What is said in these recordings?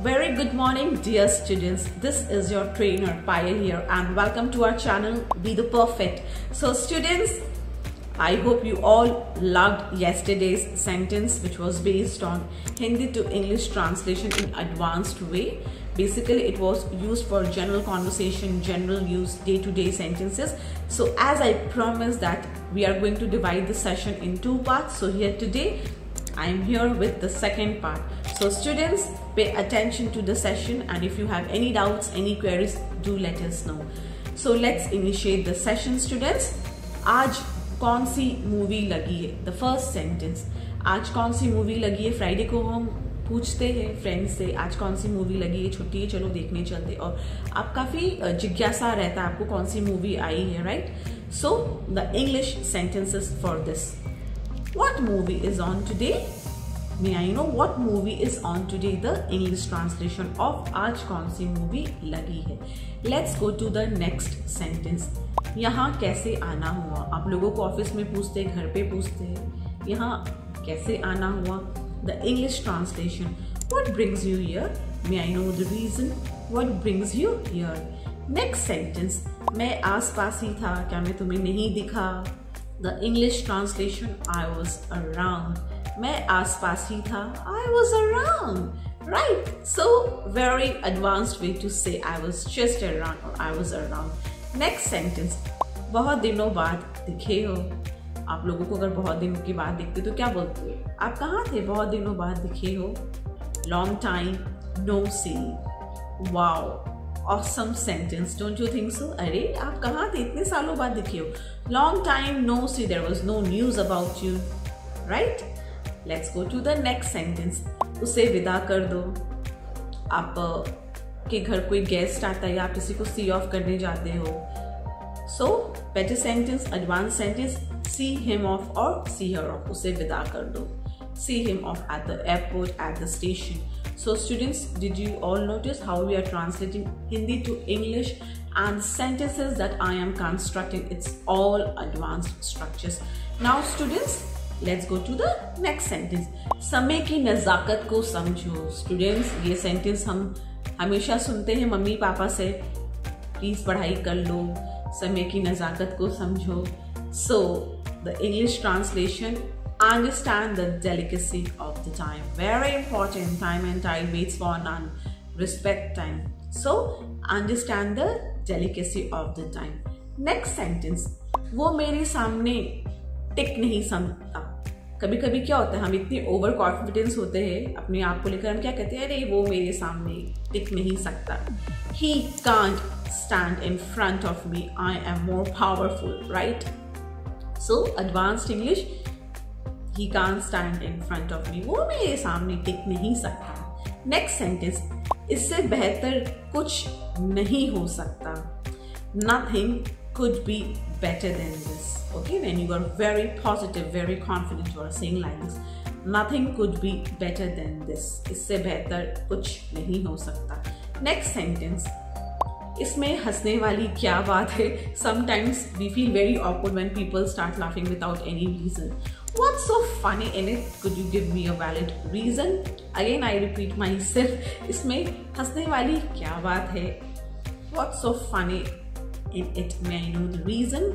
Very good morning, dear students. This is your trainer Payal here and welcome to our channel Be the Perfect. So students, I hope you all loved yesterday's sentence which was based on Hindi to English translation in advanced way. Basically it was used for general conversation, general use, day-to-day sentences. So as I promised that we are going to divide the session in two parts. So here today I am here with the second part. So students, pay attention to the session and if you have any doubts, any queries, do let us know. So let's initiate the session students. आज कौन सी movie लगी है? The first sentence. आज कौन सी movie लगी है? Friday को हम पूछते हैं फ्रेंड्स से आज कौन सी मूवी लगी है, छुट्टी है, चलो देखने चलते। और आप काफी जिज्ञासा रहता है आपको कौन सी मूवी आई है, right? So the English sentences for this. What movie is on today? May I know what movie is on today? The English translation of आज कौन सी मूवी लगी है. Let's go to the next sentence. यहाँ कैसे आना हुआ? आप लोगों को ऑफिस में पूछते हैं, घर पे पूछते हैं, यहाँ कैसे आना हुआ? The English translation. What brings you here? May I know the reason? What brings you here? Next sentence. मैं आस पास ही था, क्या मैं तुम्हें नहीं दिखा? The English translation, I was around. मैं आस पास ही था, I was around. Right? So very advanced way to say I was just around or I was around. Next sentence. बहुत दिनों बाद दिखे हो. आप लोगों को अगर बहुत दिनों के बाद दिखते तो क्या बोलते हो? आप कहाँ थे? बहुत दिनों बाद दिखे हो. Long time no see. Wow. Awesome sentence, don't you think so? अरे आप कहाँ थे? इतने सालों बाद दिखे हो. Long time no see. There was no news about you, right? Let's go to the next sentence. उसे विदा कर दो. आप के घर कोई गेस्ट आता है या आप किसी को सी ऑफ करने जाते हो. So better sentence, advanced sentence. See him off or see her off. उसे विदा कर दो. See him off at the airport, at the station. So students, did you all notice how we are translating Hindi to English and sentences that I am constructing? It's all advanced structures. Now students, let's go to the next sentence. समय की नज़ाकत को समझो. Students, ये sentence हम हमेशा सुनते हैं mummy papa से. Please पढ़ाई कर लो. समय की नज़ाकत को समझो. So the English translation. Understand the delicacy of the time. Very important. Time and tide waits for none. Respect time. So understand the delicacy of the time. Next sentence. वो मेरे सामने टिक नहीं सकता. कभी कभी क्या होता है, हम इतने ओवर कॉन्फिडेंस होते हैं अपने आप को लेकर, हम क्या कहते हैं, अरे वो मेरे सामने टिक नहीं सकता. He can't stand in front of me. I am more powerful, right? So advanced English. He can't stand in front of me. वो मेरे सामने टिक नहीं सकता. Next sentence. इससे बेहतर कुछ नहीं हो सकता. Nothing could be better than this. Okay, when you are very positive, very confident, you are saying like this. Nothing could be better than this. इससे बेहतर कुछ नहीं हो सकता. Next sentence. इसमें हंसने वाली क्या बात है? Sometimes we feel very awkward when people start laughing without any reason. What's so funny in it? Could you give me a valid reason? Again, I repeat myself. इसमें हंसने वाली क्या बात है? What's so funny in it? May I know the reason?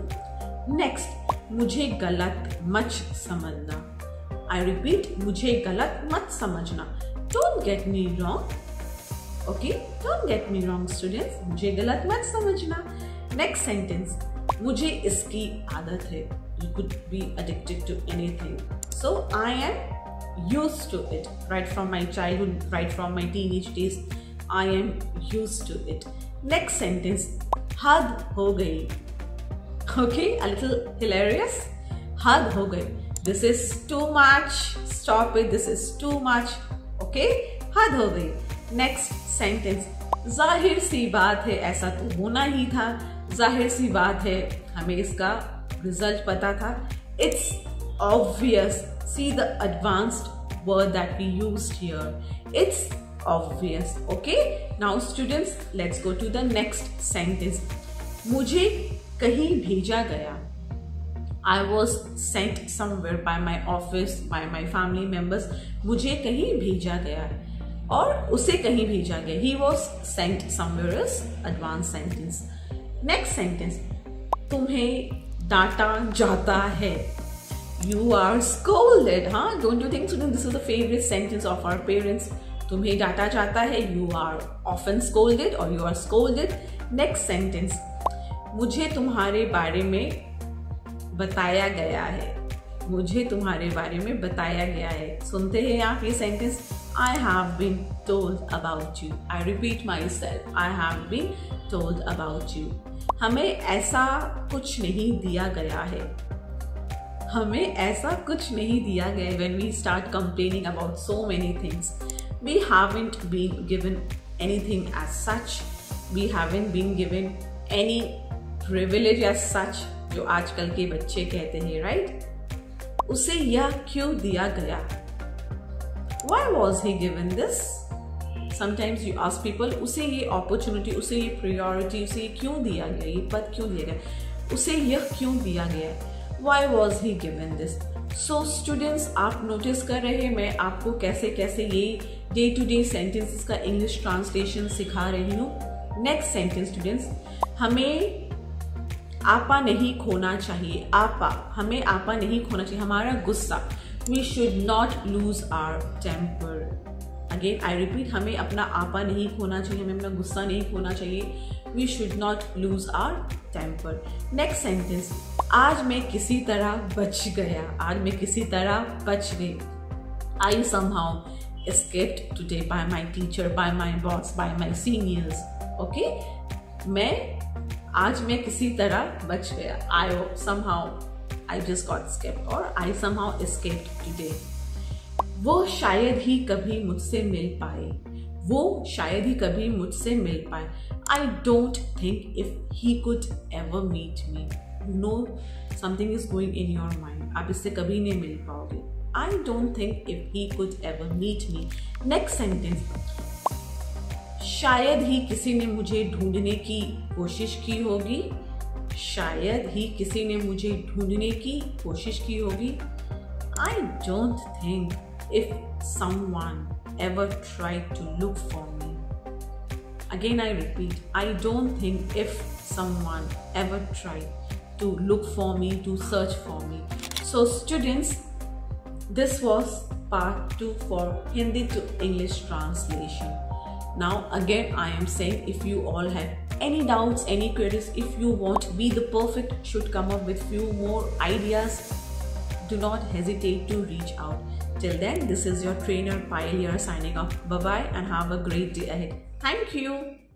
Next, मुझे गलत मत समझना. I repeat, मुझे गलत मत समझना. Don't get me wrong. Okay, don't get me wrong, students. मुझे गलत मत समझना. Next sentence. मुझे इसकी आदत है. You could be addicted to anything. So I am used to it. Right from my childhood, right from my teenage days, I am used to it. Next sentence. हद हो गई. Okay, a little hilarious. हद हो गई. This is too much. Stop it. This is too much. Okay, हद हो गई. Next sentence. जाहिर सी बात है ऐसा तो होना ही था. जाहिर सी बात है हमें इसका रिजल्ट पता था. It's obvious. See the advanced word that we used here. It's obvious. Okay. Now students, let's go to the next sentence. मुझे कहीं भेजा गया. I was sent somewhere by my office, by my family members. मुझे कहीं भेजा गया. और उसे कहीं भेजा गया. He was sent somewhere else. Advanced sentence. Next sentence. तुम्हें डांटा जाता है. You are scolded. हाँ, don't you think students this is the favorite sentence of our parents? तुम्हें डांटा जाता है. You are often scolded or you are scolded. Next sentence. मुझे तुम्हारे बारे में बताया गया है. मुझे तुम्हारे बारे में बताया गया है. सुनते हैं आप ये sentence. I have been told about you. I repeat myself. I have been told about you. हमें ऐसा कुछ नहीं दिया गया है. हमें ऐसा कुछ नहीं दिया गया. When we start complaining about so many things, we haven't been given anything as such. We haven't been given any privilege as such. जो आजकल के बच्चे कहते हैं, right? उसे यह क्यों दिया गया? Why was he given this? Sometimes you ask people, उसे ये opportunity, उसे ये priority, उसे ये क्यों दिया गया? ये पद क्यों दिया गया? उसे यह क्यों दिया गया? Why was he given this? So students, आप notice कर रहे हैं मैं आपको कैसे कैसे ये day to day sentences का English translation सिखा रही हूँ. Next sentence students, हमें आपा नहीं खोना चाहिए. आपा, हमें आपा नहीं खोना चाहिए. हमारा गुस्सा. We should not lose our temper. Again, I repeat, हमें अपना आपा नहीं खोना चाहिए. हमें अपना गुस्सा नहीं खोना चाहिए. We should not lose our temper. Next sentence. आज मैं किसी तरह बच गया. आज मैं किसी तरह बच गई. I somehow escaped today by my teacher, by my boss, by my seniors. Okay? आज मैं किसी तरह बच गया. I just got escaped or I somehow escaped today. वो शायद ही कभी मुझसे मिल पाए. वो शायद ही कभी मुझसे मिल पाए. I don't think if he could ever meet me. You know something is going in your mind. आप इससे कभी नहीं मिल पाओगे. I don't think if he could ever meet me. Next sentence. शायद ही किसी ने मुझे ढूंढने की कोशिश की होगी. शायद ही किसी ने मुझे ढूंढने की कोशिश की होगी. I don't think if someone ever tried to look for me. Again I repeat, I don't think if someone ever tried to look for me, to search for me. So students, this was part 2 for Hindi to English translation. Now again I am saying, if you all have any doubts, any queries, if you want Be the Perfect should come up with few more ideas, do not hesitate to reach out. Till then, this is your trainer Payal here signing off. Bye bye and have a great day ahead. Thank you.